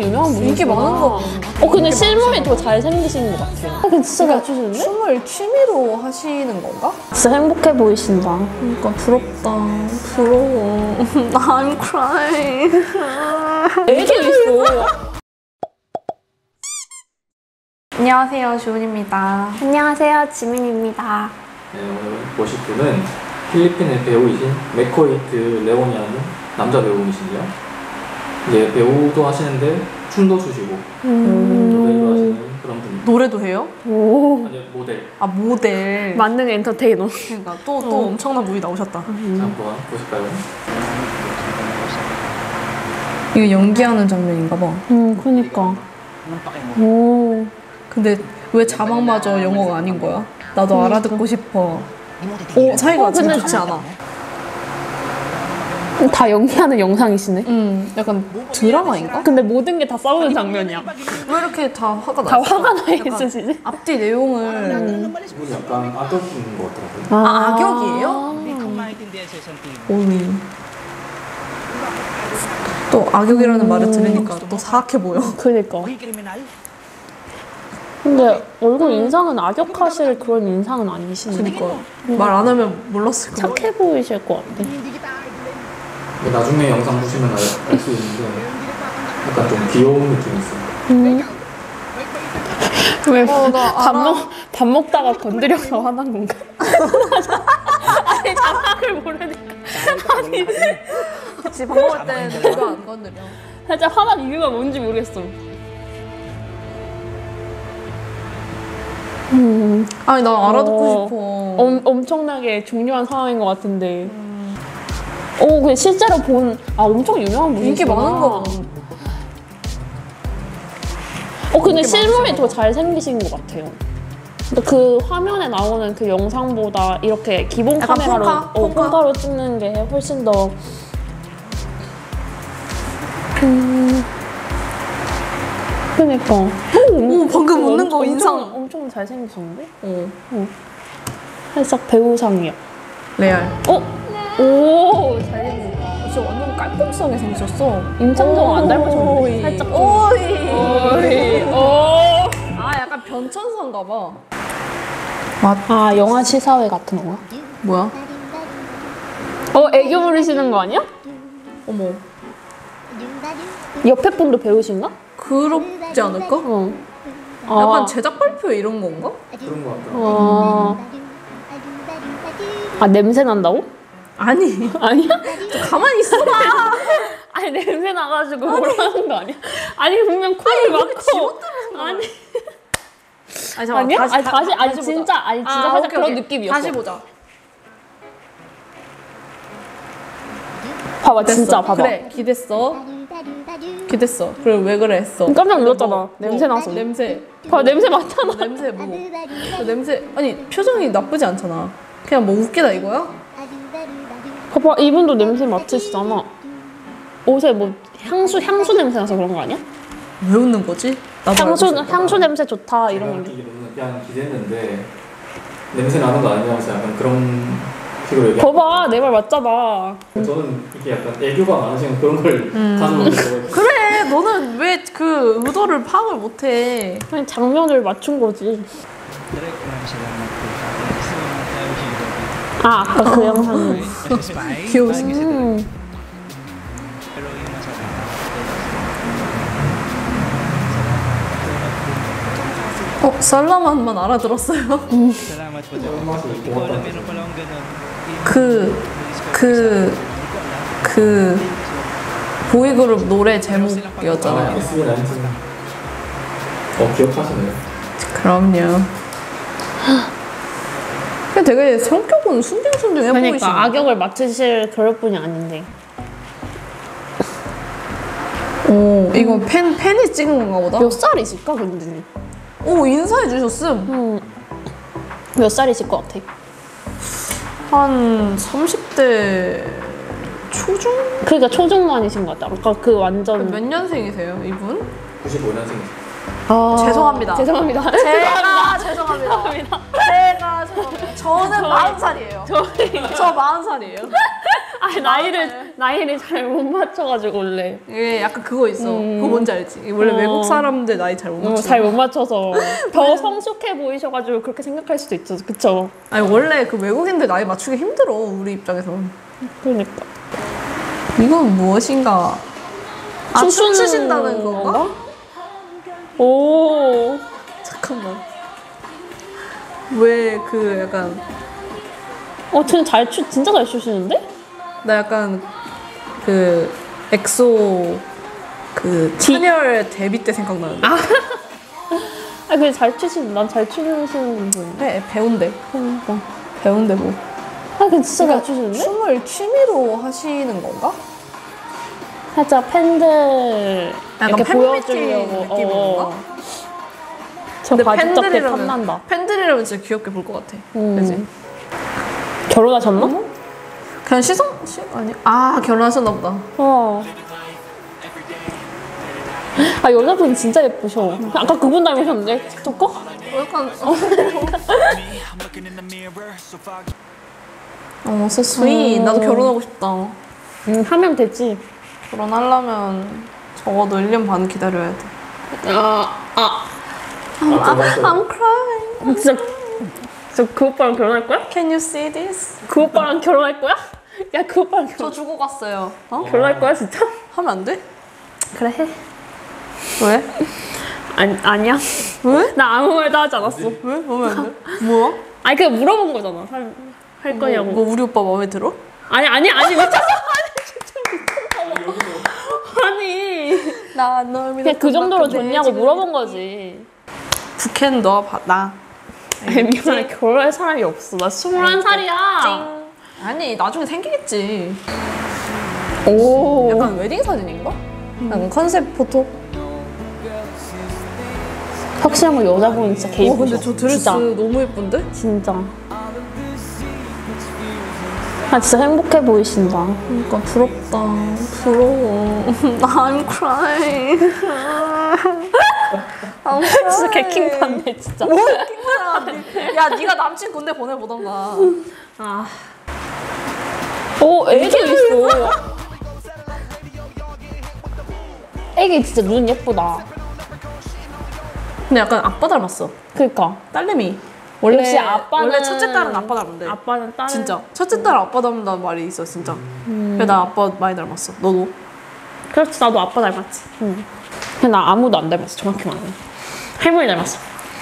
유명한 분이시구나. 인기 많은 거. 근데 실물이 더 잘생기신 것 같아요. 근데 진짜 맞추시는데? 춤을 취미로 하시는 건가? 진짜 행복해 보이신다. 그러니까 부럽다. 부러워. I'm crying. 애도 있어. 안녕하세요, 주은입니다. 안녕하세요, 지민입니다. 네, 오늘 모실 분은 필리핀의 배우이신 맥커이트 레오니아는 남자 배우이신데요. 이제 배우도 하시는데 춤도 추시고 노래도 하시는 그런 분입니다. 노래도 해요? 오. 아니요, 모델. 아, 모델. 만능 엔터테이너. 그러니까 또 엄청난 분이 나오셨다. 자, 한번 보실까요? 이거 연기하는 장면인가 봐. 그니까. 오. 근데 왜 자막마저 영어가 아닌 거야? 나도 알아듣고 싶어. 오, 사이가 진짜 좋지 않아. 다 연기하는 영상이시네. 약간 드라마인가? 근데 모든 게 다 싸우는 장면이야. 왜 이렇게 다 화가 다 났어? 화가 나 있으시지? 앞뒤 내용을 이분이 약간 악역인 것 같더라고요. 아, 악역이에요? 오이. 또 악역이라는 말을 들으니까 또 사악해 보여. 그니까. 근데 얼굴 인상은 악역하실 그런 인상은 아니시네. 그니까 말 안 하면 몰랐을 거야. 착해 보이실 것 같아. 나중에 영상 보시면 알 수 있는데 약간 좀 귀여운 느낌이 있어요. 왜 밥 먹다가 건드려서 화난 건가? 아니 자막을 모르니까. 아니 그치, 밥 먹을 때 누가 안 건드려. 살짝 화난 이유가 뭔지 모르겠어. 아니, 나 알아듣고 싶어. 엄청나게 중요한 상황인 것 같은데. 근데 실제로 엄청 유명한 분이시구나. 인기 많은 거. 근데 실물이 더 잘생기신 것 같아요. 근데 그 화면에 나오는 그 영상보다 이렇게 기본 약간 카메라로 폰카로 찍는 게 훨씬 더 그니까. 오, 방금 웃는 거 인상. 엄청 잘생기셨는데? 어. 살짝 배우상이야. 레알. 오, 잘생겼다. 진짜 완전 깔끔하게 생겼어. 임창정 안 닮으셨는데? 살짝 좀. 오이. 아, 약간 변천사인가 봐. 아, 영화 시사회 같은 건가? 뭐야? 애교 부리시는 거 아니야? 어머. 옆에 분도 배우신가? 그렇지 않을까? 약간 제작 발표 이런 건가? 그런 것 같더라고요. 냄새 난다고? 아니. 아니야? 가만히 있어봐. 아니, 냄새 나가지고 뭐라는 거 아니야? 아니, 분명 코를 막고. 아니. 잠깐만, 아니야? 다시 아니, 진짜 살짝 오케이, 그런 오케이. 느낌이었어. 다시 보자. 봐봐, 됐어. 진짜 봐봐. 그래, 기댔어. 그래, 왜 그래 했어. 깜짝 놀랐잖아. 냄새 나서. 냄새. 봐봐, 냄새 맡잖아. 냄새 뭐. 냄새. 아니, 표정이 나쁘지 않잖아. 그냥 뭐 웃기다 이거야? 봐봐, 이분도 냄새 맡으시잖아. 옷에 뭐 향수 냄새 나서 그런 거 아니야? 왜 웃는 거지? 나도 알고 싶어. 향수 냄새 좋다 이런 제가 거. 느끼기로는 그냥 기대했는데 냄새 나는 거 아니냐고 해서 약간 그런 식으로 얘기하고 봐봐, 내 말 맞잖아. 저는 이게 약간 애교가 많으신 그런 걸 가져오는 그래, 너는 왜 그 의도를 파악을 못해? 그냥 장면을 맞춘 거지. 아까 그 영상. 귀여우시게. 살라만만 알아들었어요. 그 보이그룹 노래 제목이었잖아요. SB19. 기억하시네요. 그럼요. 근데 되게 성격은 순진순진해 보이시네. 그러니까 악역을 맡으실 그럴 분이 아닌데. 이거 팬이 찍은 건가 보다. 몇 살이실까 근데? 인사해 주셨음. 몇 살이실 것 같아? 한 30대 초중? 그러니까 초중반이신 것 같아. 아까 그 완전. 몇 년생이세요, 이분? 95년생이세요. 죄송합니다. 죄송합니다. 제가 죄송합니다. 저는 40살이에요. 저 40살이에요. 아니 나이를 잘 못 맞춰가지고 원래. 이게 약간 그거 있어. 그거 뭔지 알지? 원래 외국 사람들 나이 잘 못 맞춰. 잘 못 맞춰서 더 성숙해 보이셔가지고 그렇게 생각할 수도 있죠. 그쵸? 아니 원래 그 외국인들 나이 맞추기 힘들어 우리 입장에서. 그러니까. 이건 무엇인가? 춤추신다는 건가? 오. 잠깐만. 왜 그 약간 쟤는 진짜 잘 추시는데? 나 약간 그 엑소 그 찬열 데뷔 때 생각나는데. 근데 난 잘 추시는 분 보이네. 그래 배운대. 그러니까. 배운대 뭐. 근데 진짜 잘 추시는데? 춤을 취미로 하시는 건가? 살짝 팬들 이렇게 보여주려고. 느낌인 건가? 저 바지 덮개 탐난다. 팬들이라면 진짜 귀엽게 볼 것 같아. 그지? 결혼하셨나? 그냥 아니. 결혼하셨나 보다. 여자분 진짜 예쁘셔. 아까 그분 닮으셨는데 틱톡커? 약간 so sweet. 나도 결혼하고 싶다. 하면 되지. 결혼하려면 적어도 1년 반 기다려야 돼. I'm crying. 진짜 그 오빠랑 결혼할 거야? Can you see this? 그 오빠랑 결혼할 거야? 야, 그 오빠랑 저 주고 갔어요. 결혼할 거야 진짜? 하면 안 돼? 그래 해. 왜? 아니야. 왜? 나 아무 말도 하지 않았어. 왜? 하면 안 돼? 뭐야? 그냥 물어본 거잖아. 할 거냐고. 뭐 우리 오빠 마음에 들어? 아니 미쳤어. 아니. 나널 믿어. 그냥 그 정도로 좋냐고 물어본 거지. 부캐는 너가 나. 미안해, 결혼할 사람이 없어. 나 21살이야. 아니 나중에 생기겠지. 오. 약간 웨딩 사진인가? 약간 컨셉 포토? 확실한 건 여자분 진짜 개 이쁘셔. 근데 저 드레스 진짜. 너무 예쁜데? 진짜. 진짜 행복해 보이신다. 그러니까 부럽다. 부러워. I'm crying. 진짜 개킹받네 진짜. 뭐 킹받아. 야 네가 남친 군대 보내보던가. 애기도 있어. 애기 진짜 눈 예쁘다. 근데 약간 아빠 닮았어. 그니까. 딸내미. 역시 아빠는 원래 첫째 딸은 아빠 닮은데. 아빠는 딸. 진짜 첫째 딸 아빠 닮는다는 말이 있어 진짜. 그래 나 아빠 많이 닮았어. 너도? 그렇지, 나도 아빠 닮았지. 근데 나 아무도 안 닮았어. 정확히 말하면 할머니 닮았어.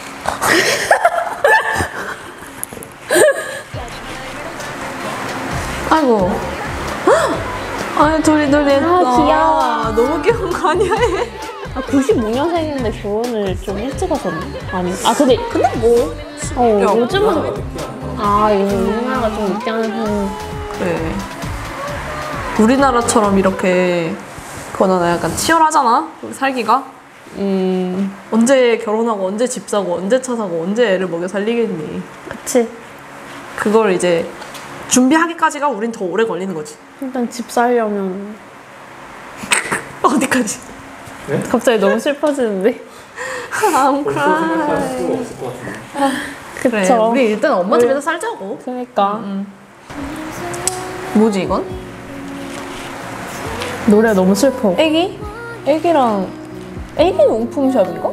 아이고. 아니 둘이 했다. 귀여워. 너무 귀여운 거 아니야? 95년생인데 결혼을 좀 일찍 하셨네. 아니. 근데 뭐? 요즘은 요즘 우리나라가 좀 늦게 하는 편. 그래. 우리나라처럼 이렇게 그거는 약간 치열하잖아. 살기가. 언제 결혼하고 언제 집 사고 언제 차 사고 언제 애를 먹여 살리겠니. 그치. 그걸 이제 준비하기까지가 우린 더 오래 걸리는 거지. 일단 집 살려면 어디까지? 네? 갑자기 너무 슬퍼지는데. I'm 벌써 생각할 crying. 필요가 없을 것 같은데. 그래. 그쵸. 우리 일단 엄마 집에서 살자고. 그러니까. 뭐지 이건? 노래 너무 슬퍼. 애기? 애기랑 애기 용품샵인가?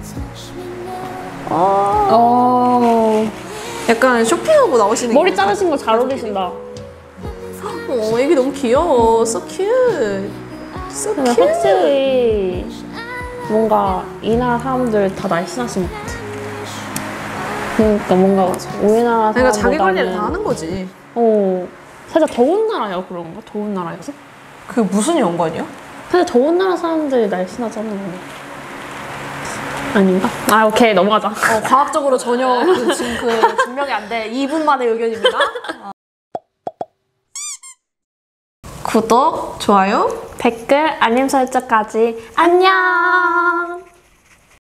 약간 쇼핑하고 나오시는 머리 게 자르신 거 잘 어울리신다. 애기 너무 귀여워. So cute. So 근데 cute. 확실히 뭔가 이 나라 사람들 다 날씬하신 것 같아. 그러니까 뭔가 우리나라 그러니까 사람보다는 자기 관리를 다 하는 거지. 살짝 더운 나라여 그런가? 더운 나라여서? 그게 무슨 연관이야? 사실 더운 나라 사람들이 날씬하잖아. 아닌가? 오케이 넘어가자. 과학적으로 전혀 지금 증명이 안 돼. 2분만의 의견입니다. 구독, 좋아요, 댓글, 알림 설정까지 안녕.